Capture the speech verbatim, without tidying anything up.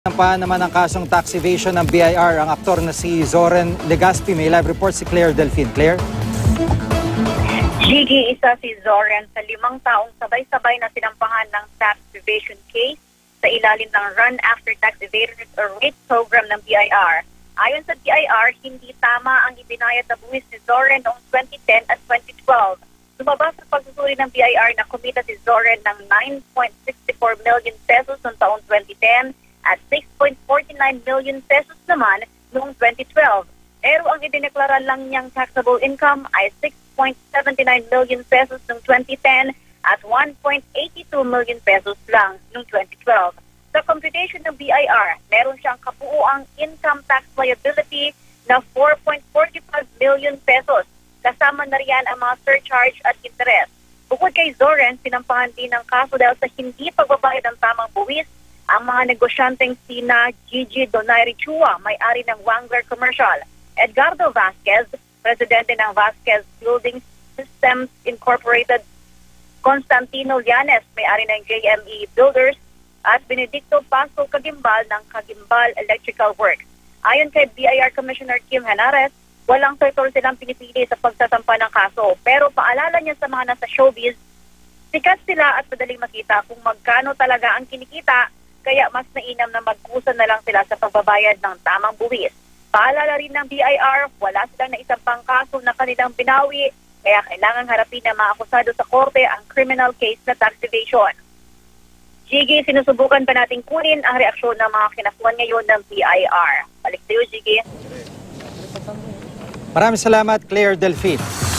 Sinampahan naman ang kasong tax evasion ng B I R ang aktor na si Zoren Legaspi. May live report si Claire Delfin. Claire? Gigi, isa si Zoren sa limang taong sabay-sabay na sinampahan ng tax evasion case sa ilalim ng Run After Tax Evaders or RATE program ng B I R. Ayon sa B I R, hindi tama ang ibinayad na buwis ni Zoren noong twenty ten at twenty twelve. Lumabas sa pagsusuri ng B I R na kumita si Zoren ng nine point six four million pesos noong taong twenty ten at six point four nine million pesos naman noong twenty twelve. Pero ang idineklara lang niyang taxable income ay six point seven nine million pesos noong twenty ten at one point eight two million pesos lang noong twenty twelve. Sa computation ng B I R, meron siyang kabuuang income tax liability na four point four five million pesos. Kasama na riyan ang mga surcharge at interest. Bukod kay Zoren, sinampahan din ng kaso dahil sa hindi pagbabayad ng tamang buwis ang mga negosyanteng sina Gigi Donaire Chua, may-ari ng Wangler Commercial, Edgardo Vasquez, presidente ng Vasquez Building Systems Incorporated, Constantino Llanes, may-ari ng J M E Builders, at Benedicto Paso Cagimbal ng Cagimbal Electrical Works. Ayon kay B I R Commissioner Kim Henares, walang sektor silang pinipili sa pagsasampa ng kaso. Pero paalala niya sa mga nasa showbiz, sikat sila at madaling makita kung magkano talaga ang kinikita, kaya mas mainam na magkusa na lang sila sa pagbabayad ng tamang buwis. Paalala rin ng B I R, wala silang naisampang kaso na kanilang binawi, kaya kailangan harapin ng mga akusado sa korte ang criminal case na tax evasion. Gigi, sinusubukan pa natin kunin ang reaksyon ng mga kinasuhan ngayon ng B I R. Balik sa'yo, Gigi. Maraming salamat, Claire Delfin.